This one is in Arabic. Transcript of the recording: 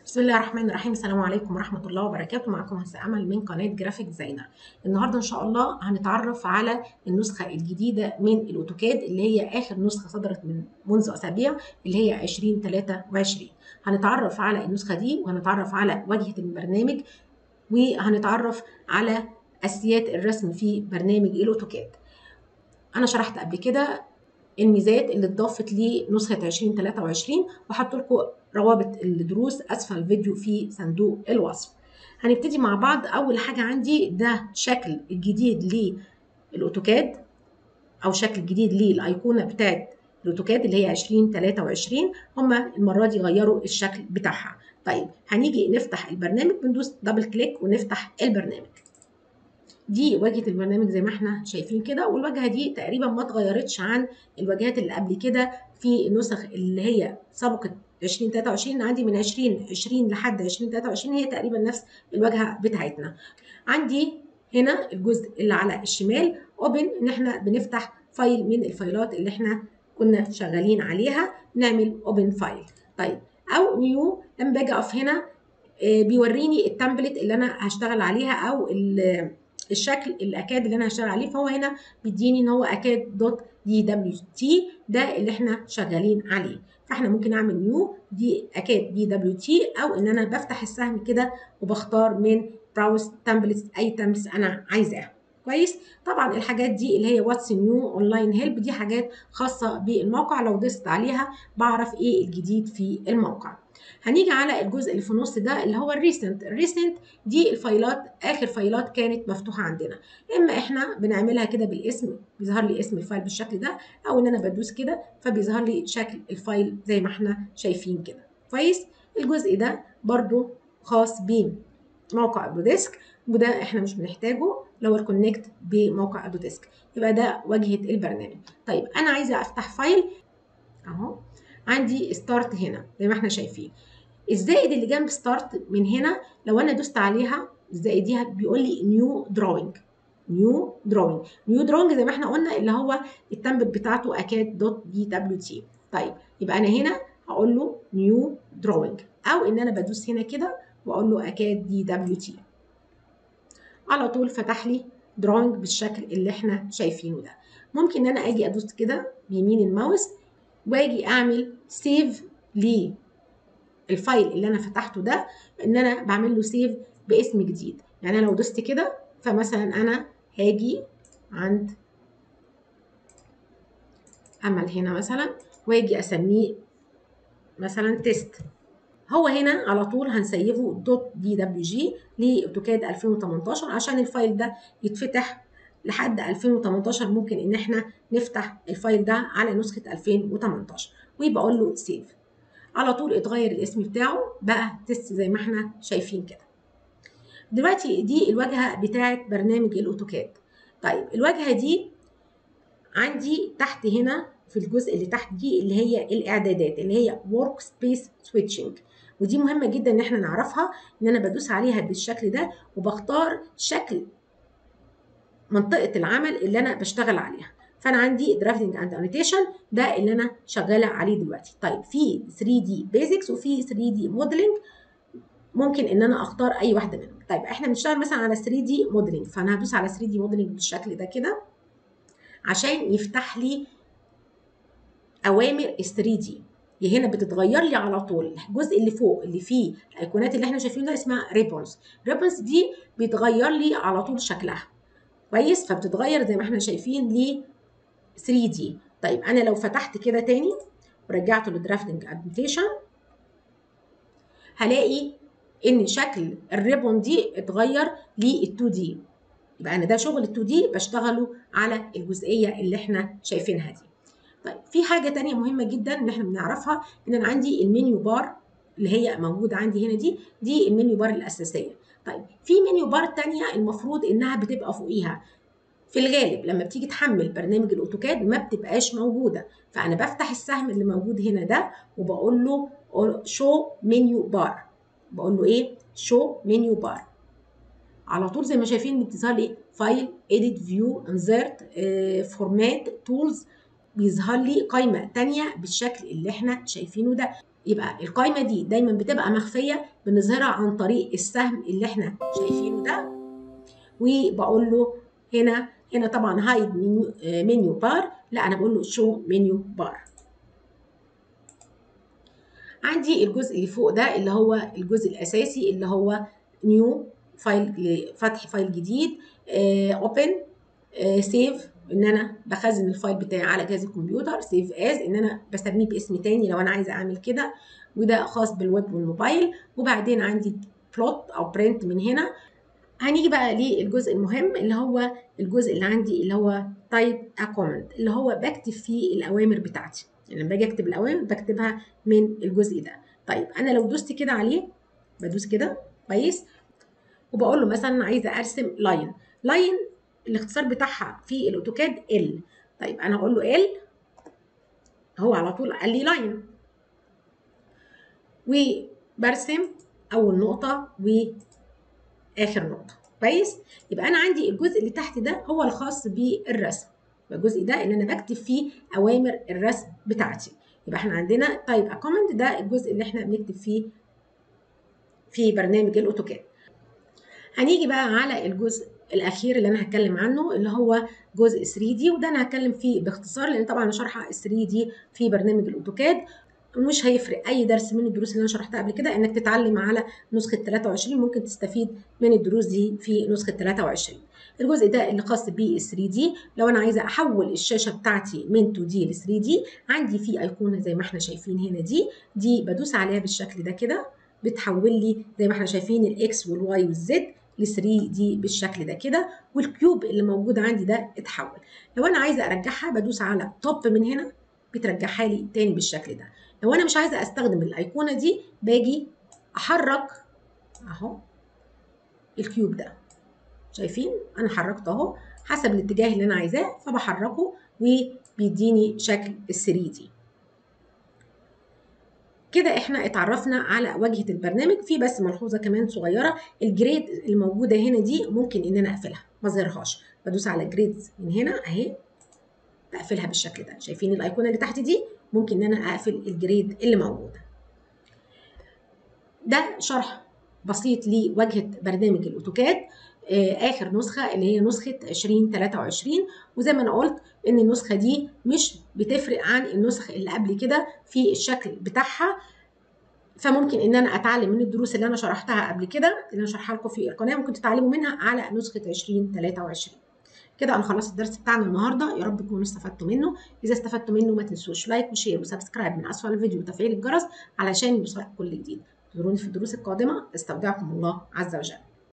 بسم الله الرحمن الرحيم. السلام عليكم ورحمة الله وبركاته. معكم هسه أمل من قناة جرافيك ديزاينر. النهاردة إن شاء الله هنتعرف على النسخة الجديدة من الأوتوكاد اللي هي آخر نسخة صدرت منذ أسابيع، اللي هي 2023. هنتعرف على النسخة دي وهنتعرف على واجهة البرنامج وهنتعرف على أساسيات الرسم في برنامج الأوتوكاد. أنا شرحت قبل كده الميزات اللي اتضافت لنسخة 2023 وحط لكم روابط الدروس أسفل الفيديو في صندوق الوصف. هنبتدي مع بعض. أول حاجة عندي ده شكل الجديد للأوتوكاد أو شكل جديد للأيقونة بتاعت الأوتوكاد اللي هي 2023. هما المرة دي غيروا الشكل بتاعها. طيب هنيجي نفتح البرنامج، بندوس دبل كليك ونفتح البرنامج. دي واجهة البرنامج زي ما احنا شايفين كده، والواجهة دي تقريبا ما اتغيرتش عن الواجهات اللي قبل كده في النسخ اللي هي سبقت 2023. عندي من 2020 لحد 2023 هي تقريبا نفس الواجهة بتاعتنا. عندي هنا الجزء اللي على الشمال اوبن، ان احنا بنفتح فايل من الفايلات اللي احنا كنا شغالين عليها، نعمل اوبن فايل. طيب او نيو، لما باجي اقف هنا بيوريني التمبلت اللي انا هشتغل عليها او الشكل الاكاد اللي انا هشتغل عليه. فهو هنا بيديني ان هو اكاد دوت دي دبليو تي، ده اللي احنا شغالين عليه. فاحنا ممكن اعمل نيو دي اكاد دي دبليو تي، او ان انا بفتح السهم كده وبختار من براوز تمبلتس اي تمبلتس انا عايزاها. كويس. طبعا الحاجات دي اللي هي واتس نيو اونلاين هيلب دي حاجات خاصه بالموقع، لو دوست عليها بعرف ايه الجديد في الموقع. هنيجي على الجزء اللي في النص ده اللي هو الريسنت دي الفايلات، اخر فايلات كانت مفتوحه عندنا. اما احنا بنعملها كده بالاسم، بيظهر لي اسم الفايل بالشكل ده، او ان انا بدوس كده فبيظهر لي شكل الفايل زي ما احنا شايفين كده. كويس. الجزء ده برضو خاص بموقع ادوديسك، وده احنا مش بنحتاجه لو الكونكت بموقع ادوديسك. يبقى ده واجهه البرنامج. طيب انا عايزه افتح فايل اهو. عندي ستارت هنا زي ما احنا شايفين. الزائد اللي جنب ستارت من هنا لو انا دوست عليها الزائد دي بيقول لي نيو دراوينج. نيو دراوينج زي ما احنا قلنا اللي هو التمبلت بتاعته اكاد دوت دي دبليو تي. طيب يبقى انا هنا هقول له نيو دراوينج، او ان انا بدوس هنا كده واقول له اكاد دي دبليو تي، على طول فتح لي دراوينج بالشكل اللي احنا شايفينه ده. ممكن ان انا اجي ادوس كده بيمين الماوس واجي اعمل سيف الفايل اللي انا فتحته ده، ان انا بعمل له سيف باسم جديد. يعني انا لو دوست كده فمثلا انا هاجي عند امل هنا مثلا واجي اسميه مثلا تيست. هو هنا على طول هنسيفه دوت دي دبليو جي لاوتوكاد 2018 عشان الفايل ده يتفتح لحد 2018. ممكن ان احنا نفتح الفايل ده على نسخة 2018 ويبقى اقول له سيف. على طول اتغير الاسم بتاعه بقى تيست زي ما احنا شايفين كده. دلوقتي دي الواجهة بتاعت برنامج الأوتوكاد. طيب الواجهة دي عندي تحت هنا في الجزء اللي تحت دي اللي هي الإعدادات اللي هي Work Space Switching، ودي مهمة جدا إن احنا نعرفها. إن أنا بدوس عليها بالشكل ده وبختار شكل منطقة العمل اللي أنا بشتغل عليها. فأنا عندي Drafting and Annotation ده اللي أنا شغالة عليه دلوقتي. طيب في 3D Basics وفي 3D Modeling، ممكن ان انا اختار اي واحده منهم. طيب احنا بنشتغل مثلا على 3 دي موديلنج، فانا هدوس على 3 دي موديلنج بالشكل ده كده عشان يفتح لي اوامر ال 3 دي. هنا بتتغير لي على طول. الجزء اللي فوق اللي فيه الايقونات اللي احنا شايفينه ده اسمها ريبونز. ريبونز دي بيتغير لي على طول شكلها. كويس. فبتتغير زي ما احنا شايفين ل 3 دي. طيب انا لو فتحت كده تاني ورجعته للدرافتنج ادمنتيشن هلاقي ان شكل الريبون دي اتغير لل 2 دي. يبقى انا ده شغل ال 2 دي بشتغله على الجزئيه اللي احنا شايفينها دي. طيب في حاجه تانية مهمه جدا ان احنا بنعرفها، ان انا عندي المنيو بار اللي هي موجوده عندي هنا دي المنيو بار الاساسيه. طيب في منيو بار تانية المفروض انها بتبقى فوقيها. في الغالب لما بتيجي تحمل برنامج الاوتوكاد ما بتبقاش موجوده، فانا بفتح السهم اللي موجود هنا ده وبقول له شو منيو بار. بقول له ايه؟ شو منيو بار. على طول زي ما شايفين بتظهر لي فايل اديت فيو انزرت فورمات تولز، بيظهر لي قائمه ثانيه بالشكل اللي احنا شايفينه ده. يبقى القايمه دي دايما بتبقى مخفيه، بنظهرها عن طريق السهم اللي احنا شايفينه ده، وبقول له هنا طبعا هايد منيو بار، لا انا بقول له شو منيو بار. عندي الجزء اللي فوق ده اللي هو الجزء الاساسي اللي هو نيو فايل، لفتح فايل جديد، اوبن، سيف ان انا بخزن الفايل بتاعي على جهاز الكمبيوتر، سيف از ان انا بسميه باسم تاني لو انا عايزه اعمل كده، وده خاص بالويب والموبايل. وبعدين عندي بلوت او برنت من هنا. هنيجي بقى للجزء المهم اللي هو الجزء اللي عندي اللي هو تايب ا كوماند، اللي هو بكتب فيه الاوامر بتاعتي. يعني لما باجي اكتب الاوامر بكتبها من الجزء ده. طيب انا لو دوست كده عليه، بدوس كده كويس، وبقول له مثلا عايزه ارسم لاين الاختصار بتاعها في الاوتوكاد ال. طيب انا اقول له ال، هو على طول قال لي لاين، وبرسم اول نقطه واخر نقطه كويس. يبقى انا عندي الجزء اللي تحت ده هو الخاص بالرسم، الجزء ده اللي انا بكتب فيه اوامر الرسم بتاعتي. يبقى احنا عندنا طيب كوماند، ده الجزء اللي احنا بنكتب فيه في برنامج الاوتوكاد. هنيجي بقى على الجزء الاخير اللي انا هتكلم عنه اللي هو جزء 3 دي، وده انا هتكلم فيه باختصار لان طبعا انا شارحه 3 دي في برنامج الاوتوكاد. مش هيفرق اي درس من الدروس اللي انا شرحتها قبل كده انك تتعلم على نسخه 23، ممكن تستفيد من الدروس دي في نسخه 23. الجزء ده اللي خاص بال 3 دي، لو انا عايزه احول الشاشه بتاعتي من 2 دي ل 3 دي، عندي في ايقونه زي ما احنا شايفين هنا، دي بدوس عليها بالشكل ده كده، بتحول لي زي ما احنا شايفين الاكس والواي والزد ل 3 دي بالشكل ده كده، والكيوب اللي موجود عندي ده اتحول. لو انا عايزه ارجعها بدوس على توب من هنا، بترجعها لي تاني بالشكل ده. لو انا مش عايزه استخدم الايقونه دي باجي احرك اهو الكيوب ده، شايفين انا حركته اهو حسب الاتجاه اللي انا عايزاه، فبحركه وبيديني شكل ال 3 دي. كده احنا اتعرفنا على واجهه البرنامج. في بس ملحوظه كمان صغيره، الجريد الموجوده هنا دي ممكن ان انا اقفلها ما اظهرهاش، بدوس على جريدز من هنا اهي، بقفلها بالشكل ده. شايفين الايقونه اللي تحت دي؟ ممكن ان انا اقفل الجريد اللي موجوده. ده شرح بسيط لواجهه برنامج الاوتوكاد اخر نسخه اللي هي نسخه 2023. وزي ما انا قلت ان النسخه دي مش بتفرق عن النسخ اللي قبل كده في الشكل بتاعها، فممكن ان انا اتعلم من الدروس اللي انا شرحتها قبل كده اللي انا شرحها لكم في القناه، ممكن تتعلموا منها على نسخه 2023. كده انا خلصت الدرس بتاعنا النهارده، يا رب تكونوا استفدتوا منه. اذا استفدتوا منه ما تنسوش لايك وشير وسبسكرايب من اسفل الفيديو وتفعيل الجرس علشان يوصلكم كل جديد. انتظروني في الدروس القادمه، استودعكم الله عز وجل.